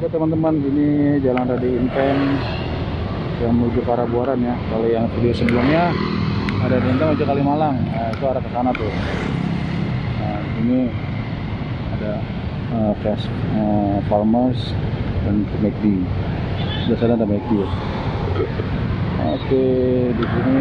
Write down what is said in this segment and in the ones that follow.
Oke teman-teman, ini Jalan Radi Inten yang menuju ke arah Buaran ya. Kalau yang video sebelumnya ada di Inten menuju Kalimalang, nah, itu arah ke sana tuh. Nah, ini ada Fast Farmers dan McD. Sudah sana ada McD ya. Oke, di sini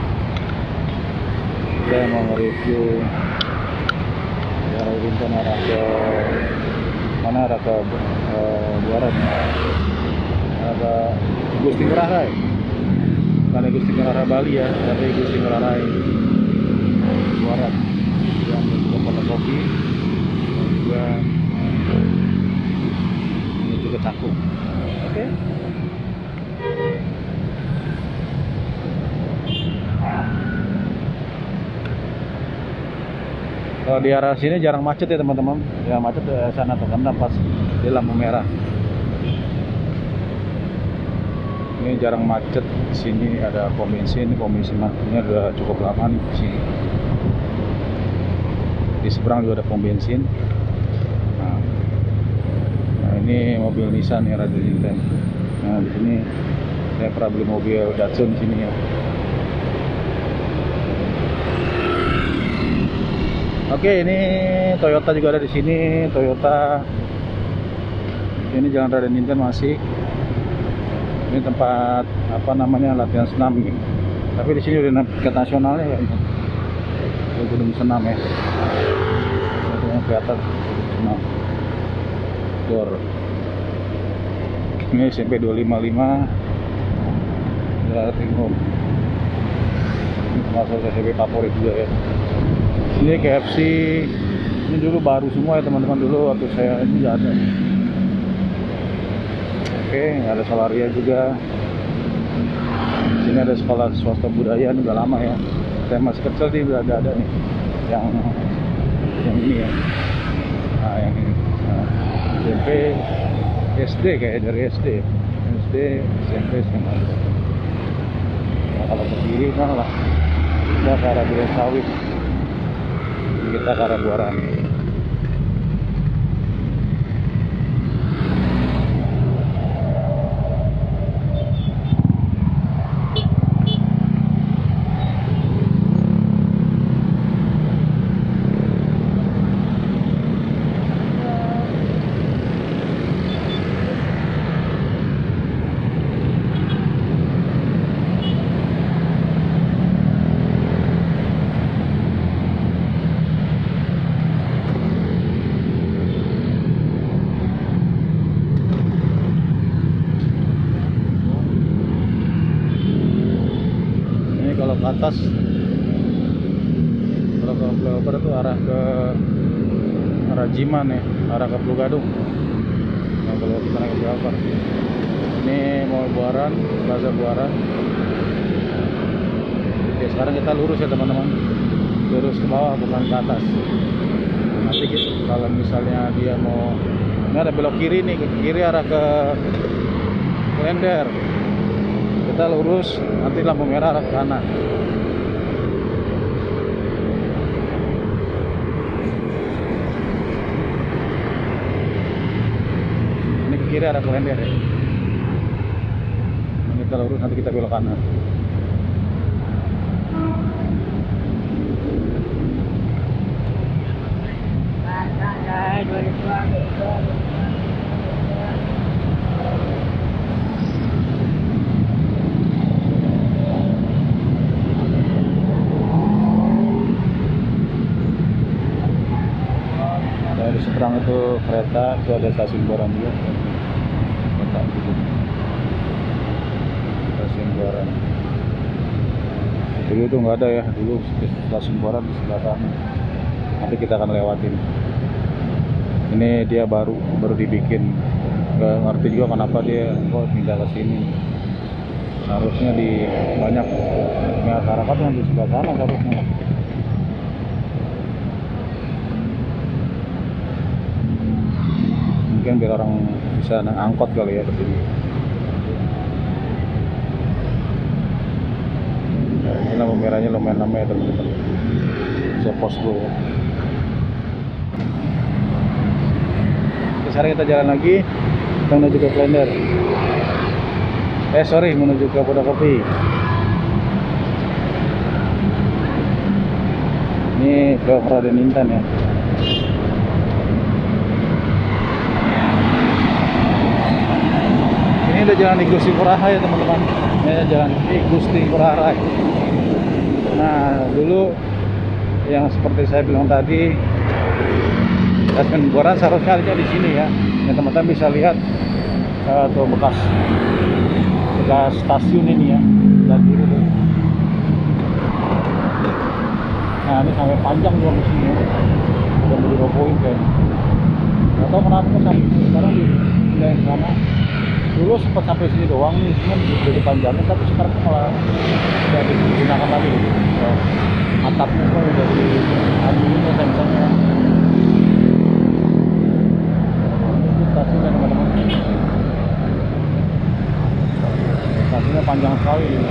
saya mau nge-review Jalan Radi Inten arah ke mana, arah ke Buaran, ada Gusti Ngurah Rai, bukan Gusti Ngurah Rai Bali ya, tapi Gusti Ngurah Rai Buaran yang menuju kopi dan juga menuju ke Cakung. Oke. Kalau di arah sini jarang macet ya teman-teman, ya macet di sana tuh karena pas di lampu merah. Ini jarang macet di sini, ada pom bensin matinya udah cukup lama nih di sini. Di seberang juga ada pom bensin. Nah ini mobil Nissan ya, Radi Inten. Nah di sini saya pernah beli mobil Datsun di sini ya. Oke, ini Toyota juga ada di sini. Toyota. Ini Jalan Radi Inten masih. Ini tempat apa namanya, latihan senam gitu. Tapi di sini udah tingkat nasionalnya ya. Ini gedung senam ya. Itu yang kelihatan senam. Gor. Ini SMP 255. Jalan Timur. Ini termasuk SMP favorit juga ya. Ini KFC, ini dulu baru semua ya teman-teman, dulu waktu saya ini nggak ada. Oke, ada Solaria juga. Sini ada sekolah swasta budaya, ini udah lama ya. Saya masih kecil sih udah ada nih, yang ini ya. Nah yang ini, nah, SMP, SD kayak dari SD, SMP, SMA. Nah, kalau ke kiri kan lah, kita ke arah Duren Sawit. Kita ke arah Buaran. Kalau ke atas, kalau ke flyover itu arah Jiman ya, arah ke Pulau Gadung. Nah, kalau kita naik flyover, ini mau Buaran, Plaza Buaran. Oke, sekarang kita lurus ya teman-teman, lurus ke bawah bukan ke atas. Nanti gitu, kalau misalnya dia mau, ini ada belok kiri nih, ke kiri arah ke Klender. Kita lurus, nanti lampu merah arah ke kanan. Ini ke kiri arah Klender ya. Ini kita lurus, nanti kita belok kanan. Di seberang itu kereta, itu ada stasiun Buaran juga. Kereta gitu. Stasiun Buaran. Dulu itu nggak ada ya, dulu stasiun Buaran di sebelah sana. Nanti kita akan lewatin. Ini dia baru dibikin. Nggak ngerti juga kenapa dia kok pindah ke sini. Harusnya di banyak masyarakat yang di sebelah sana harusnya. Mungkin biar orang bisa angkot kali ya ke sini. Nah, ini lampu merahnya lumayan lama ya teman-teman. Bisa pos dulu. Sekarang kita jalan lagi. menuju ke Klender. Sorry, menuju ke Podokopi. Ini ke Raden Intan ya. Ini udah jalan Igusti Ngurah Rai ya teman-teman. Ini jalan Igusti Ngurah Rai. Nah, dulu yang seperti saya bilang tadi, stasiun Buaran seharusnya ada di sini ya. Yang teman-teman bisa lihat tuh bekas stasiun ini ya, dan kiri tuh. Nah, ini sampai panjang juga di sini ya. Udah mau dirobohin kayaknya. Nggak tahu kenapa sampai sekarang dipindahin ke sana. Dulu sempat sampai sini doang nih, cuman udah dipanjangin, tapi sekarang malah udah digunakan lagi gitu. Ya, atapnya tuh udah diambilin ya misalnya. Ini stasiunnya teman-teman. Stasiunnya panjang sekali ini.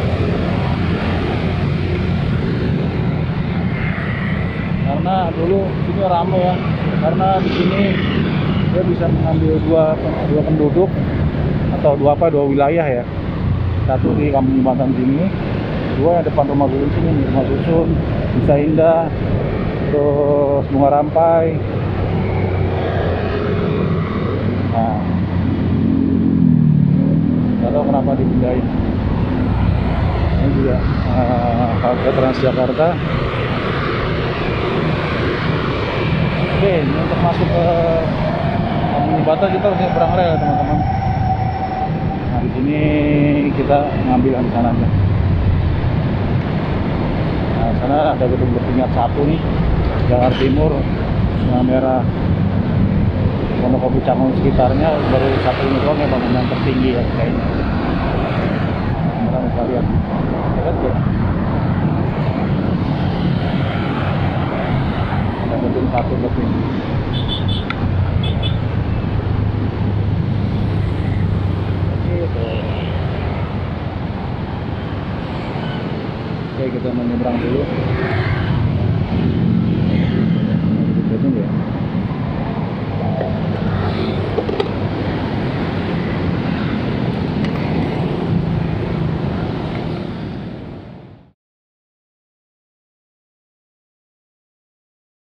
Karena dulu sini ramai ya, karena di sini dia bisa mengambil dua penduduk atau dua wilayah ya. Satu di Kampung Bantan sini, dua yang depan rumah Gulun sini, rumah Susun, Bisa Indah, terus Bunga Rampai. Nah, nggak tahu kenapa dipindahin. Ini juga halte Transjakarta. Oke, ini untuk masuk ke Kampung Batan kita harus nyebrang rel teman-teman. Nah, di sini kita ngambil di sana aja. Nah, sana ada gedung bertingkat 1 nih, Jakarta Timur, Benang Merah, Podokopi, Canggung sekitarnya baru satu ini doang ya, bangunan tertinggi ya kayaknya. Kita bisa lihat, lihat ya. Ada gedung 1 bertinggi. Oke, kita menyeberang dulu.